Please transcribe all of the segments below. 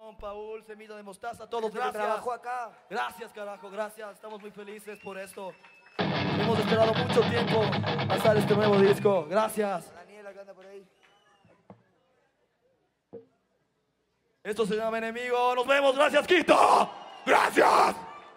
Paul, Semilla de Mostaza, a todos, Gracias. gracias. Trabajó acá. Gracias, carajo, gracias. Estamos muy felices por esto. Hemos esperado mucho tiempo pasar este nuevo disco. Gracias. Daniela que anda por ahí. Esto se llama Enemigo. Nos vemos. Gracias, Quito. Gracias.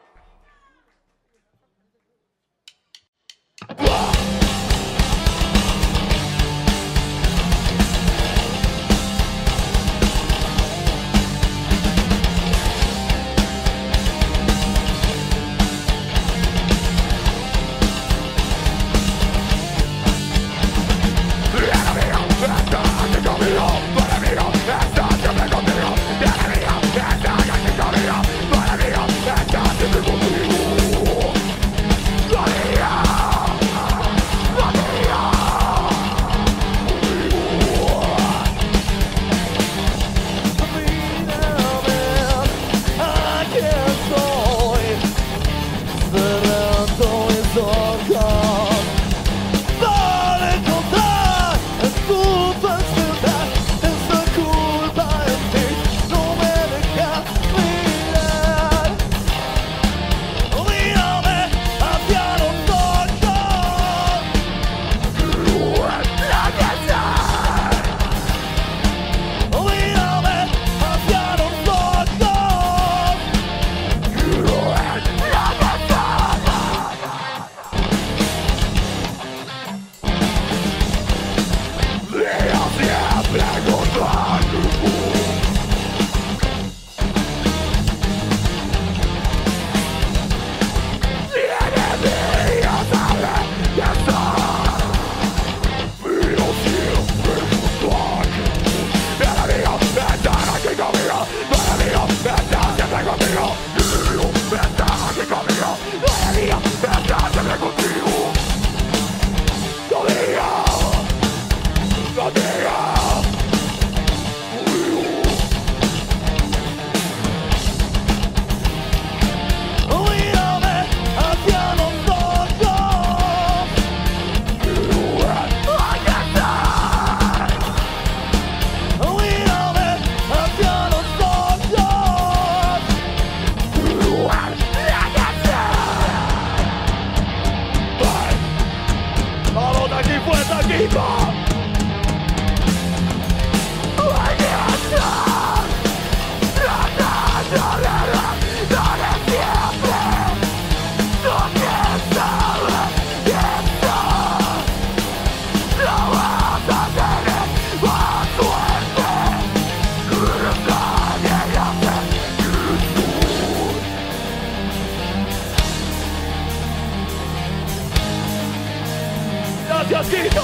Gracias, Quito.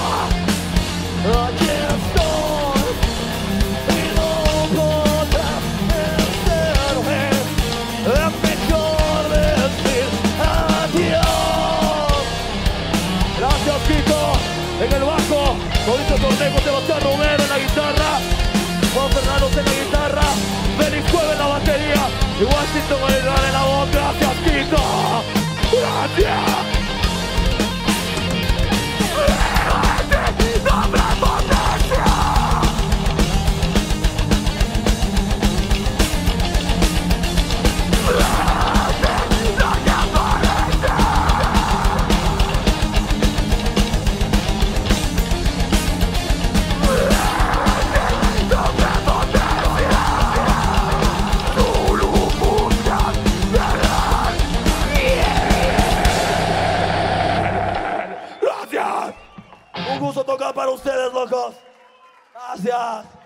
Aquí estoy y no podrás vencerme. Es mejor decir adiós. Gracias, Quito. En el bajo, Mauricio Tornejo, Sebastián Romero en la guitarra, Juan Fernando en la guitarra, Félix Cueva en la batería y Washington Olivar en la voz. Gracias, Quito. Gracias. Un gusto tocar para ustedes, locos. Gracias.